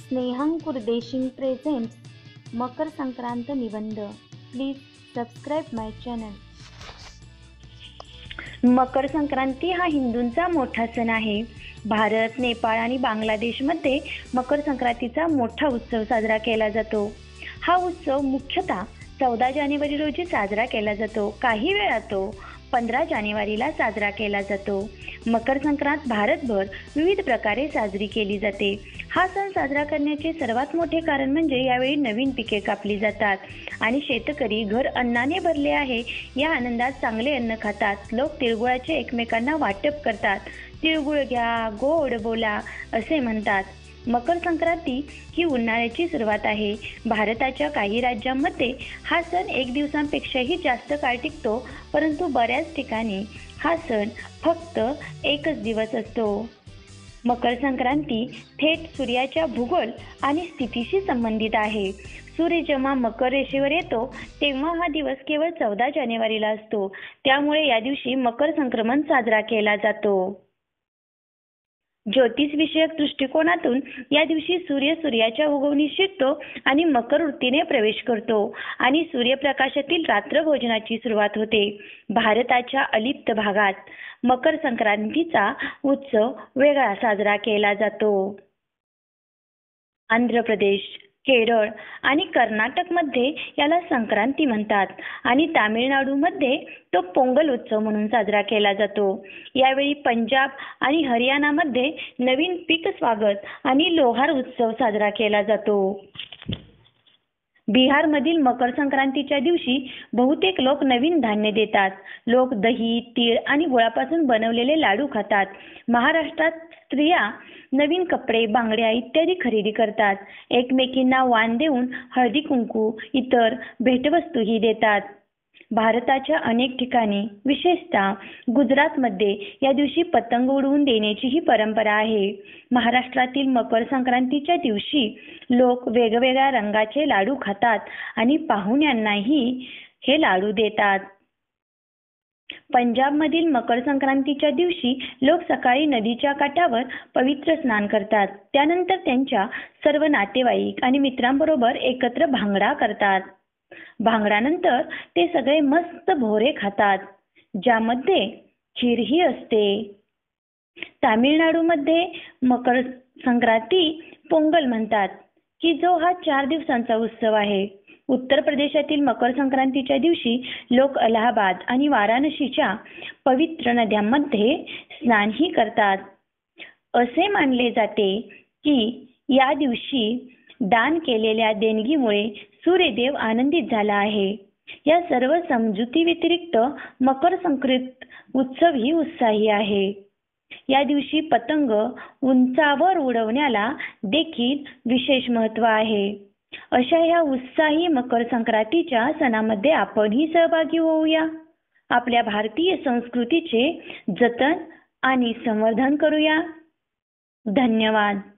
Snehankur Deshing presents Makar Sankrant निबंध. Please subscribe my channel. Makar Sankranti हा हिंदूंचा मोठा सण आहे. भारत, नेपाळ आणि बांगलादेशमध्ये मकर संक्रांतीचा मोठा उत्सव साजरा केला जातो. हा उत्सव मुख्यतः 14 जानेवारी रोजी साजरा केला जातो. काही वेळा तो 15 जानेवारीला साजरा केला जातो. मकर संक्रांत भारतभर विविध प्रकारे साजरी केली जाते. हा सण साजरा करण्याचे सर्वात मोठे कारण म्हणजे यावेळी नवीन पिके कापली जातात आणि शेतकरी घर अन्नाने भरले आहे या आनंदात चांगले अन्न खातात. लोक तिळगुळाचे एकमेकांना वाटप करतात. तिळगुळ घ्या, गोड बोला असे म्हणतात. मकर संक्रांती ही उन्हाळ्याची सुरुवात आहे. भारताच्या काही राज्यांमध्ये हा सण 1 दिवसांपेक्षाही जास्त काळ टिकतो, परंतु बऱ्याच ठिकाणी हा सण फक्त 1च दिवस असतो. मकर संक्रांती थेट सूर्याच्या भूगोल आणि स्थितीशी संबंधित आहे. सूर्य जेव्हा मकर रेषेवर येतो तेव्हा हा दिवस केवळ 14 जानेवारीला असतो. त्यामुळे या दिवशी मकर संक्रमण साजरा केला जातो. ज्योतिष विषयक दृष्टिकोनातून या दिवशी सूर्याच्या उगवणी शिरतो आणि मकर वृत्तीने प्रवेश करतो आणि सूर्यप्रकाशातील रात्रभोजनाची सुरुवात होते. भारताच्या अलिप्त भागात मकर संक्रांतीचा उत्सव वेगळा साजरा केला जातो. आंध्र प्रदेश, केरळ आणि कर्नाटकमध्ये याला संक्रांती म्हणतात आणि तामिळनाडूमध्ये तो पोंगल उत्सव म्हणून साजरा केला जातो. यावेळी पंजाब आणि हरियाणामध्ये नवीन पीक स्वागत आणि लोहार उत्सव साजरा केला जातो. बिहारमधील मकर संक्रांतीच्या दिवशी बहुतेक लोक नवीन धान्य देतात. लोक दही, तीळ आणि गुळापासून बनवलेले लाडू खातात. महाराष्ट्रात स्त्रिया नवीन कपडे, बांगड्या इत्यादी खरेदी करतात. एकमेकींना वाण देऊन हळदी कुंकू इतर भेटवस्तूही देतात. भारताच्या अनेक ठिकाणी विशेषतः गुजरातमध्ये या दिवशी पतंग उडवून देण्याची ही परंपरा आहे. महाराष्ट्रातील मकर संक्रांतीच्या दिवशी लोक वेगवेगळ्या रंगाचे लाडू खातात आणि पाहुण्यांनाही हे लाडू देतात. पंजाबमधील मकर संक्रांतीच्या दिवशी लोक सकाळी नदीच्या काठावर पवित्र स्नान करतात. त्यानंतर त्यांच्या सर्व नातेवाईक आणि मित्रांबरोबर एकत्र भांगडा करतात. भांगडानंतर ते सगळे मस्त भोरे खातात, ज्यामध्ये खीरही असते. तामिळनाडूमध्ये मकर संक्रांती पोंगल म्हणतात की जो हा 4 दिवसांचा उत्सव आहे. उत्तर प्रदेशातील मकर संक्रांतीच्या दिवशी लोक अलाहाबाद आणि वाराणसीच्या पवित्र नद्यांमध्ये स्नानही करतात. असे मानले जाते की या दिवशी दान केलेल्या देणगीमुळे सूर्यदेव आनंदित झाला आहे. या सर्व समजुती व्यतिरिक्त मकर संक्रांत उत्सवही उत्साही आहे. या दिवशी पतंग उंचावर उडवण्याला देखील विशेष महत्त्व आहे. अशा या उत्साही मकर संक्रांतीच्या सणामध्ये आपणही सहभागी होऊया. आपल्या भारतीय संस्कृतीचे जतन आणि संवर्धन करूया. धन्यवाद.